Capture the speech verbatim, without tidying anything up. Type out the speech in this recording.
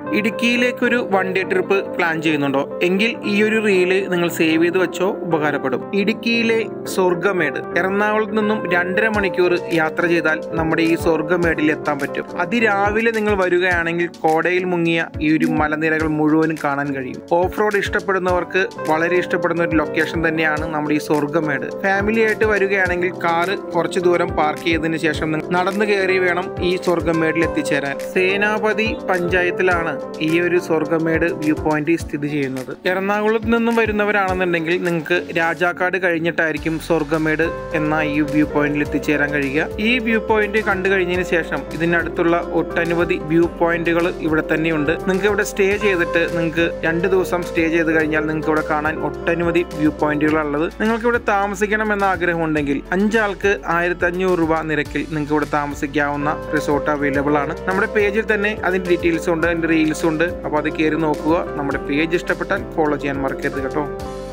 ഇടുക്കിയിലേക്ക് ഒരു one day trip plan ചെയ്യുന്നുണ്ടോ എങ്കിൽ ഈ ഒരു റീല് നിങ്ങൾ സേവ് ചെയ്ത് വെച്ചോ, ഉപകാരപ്പെടും. ഇടുക്കിയിലെ സ്വർഗ്ഗമേട്. എറണാകുളത്ത് നിന്നും രണ്ടര മണിക്കൂർ യാത്ര ചെയ്താൽ നമ്മുടെ ഈ സ്വർഗ്ഗമേടിൽ എത്താൻ പറ്റും. അതിരാവിലെ നിങ്ങൾ വരികയാണെങ്കിൽ കോടയിൽ മുങ്ങിയ ഈ ഒരു മലനിരകൾ മുഴുവനും കാണാൻ കഴിയും. ഓഫ് റോഡ് ഇഷ്ടപ്പെടുന്നവർക്ക് വളരെ ഇഷ്ടപ്പെടുന്ന ഒരു ലൊക്കേഷൻ തന്നെയാണ് നമ്മുടെ ഈ സ്വർഗ്ഗമേട്. ഫാമിലി ആയിട്ട് വരികയാണെങ്കിൽ കാറ് കുറച്ചു ദൂരം പാർക്ക് ചെയ്തതിന് ശേഷം നടന്നു കയറി വേണം ഈ സ്വർഗ്ഗമേടിൽ എത്തിച്ചേരാൻ. സേനാപതി പഞ്ചായത്തിലാണ് ഈ ഒരു സ്വർഗ്ഗമേട് വ്യൂ പോയിന്റ് സ്ഥിതി ചെയ്യുന്നത്. എറണാകുളത്ത് നിന്നും വരുന്നവരാണെന്നുണ്ടെങ്കിൽ നിങ്ങൾക്ക് രാജാക്കാട് കഴിഞ്ഞിട്ടായിരിക്കും സ്വർഗ്ഗമേട് എന്ന ഈ വ്യൂ പോയിന്റിൽ എത്തിച്ചേരാൻ കഴിയുക. ഈ വ്യൂ പോയിന്റ് കണ്ടു കഴിഞ്ഞതിന് ശേഷം ഇതിനടുത്തുള്ള ഒട്ടനവധി വ്യൂ പോയിന്റുകൾ ഇവിടെ തന്നെയുണ്ട്. നിങ്ങൾക്ക് ഇവിടെ സ്റ്റേ ചെയ്തിട്ട് നിങ്ങൾക്ക് രണ്ട് ദിവസം സ്റ്റേ ചെയ്ത് കഴിഞ്ഞാൽ നിങ്ങൾക്ക് ഇവിടെ കാണാൻ ഒട്ടനവധി വ്യൂ പോയിന്റുകളുള്ളത്. നിങ്ങൾക്ക് ഇവിടെ താമസിക്കണം എന്ന ആഗ്രഹം ഉണ്ടെങ്കിൽ അഞ്ചാൾക്ക് ആയിരത്തി അഞ്ഞൂറ് രൂപ നിരക്കിൽ നിങ്ങൾക്ക് ഇവിടെ താമസിക്കാവുന്ന റിസോർട്ട് അവൈലബിൾ ആണ്. നമ്മുടെ പേജിൽ തന്നെ അതിന്റെ ഡീറ്റെയിൽസ് ഉണ്ട്, അതിന്റെ റീൽസ് ഉണ്ട്. അപ്പോൾ അത് കയറി നോക്കുക. നമ്മുടെ പേജ് ഇഷ്ടപ്പെട്ടാൽ ഫോളോ ചെയ്യാൻ മറക്കരുത് കേട്ടോ.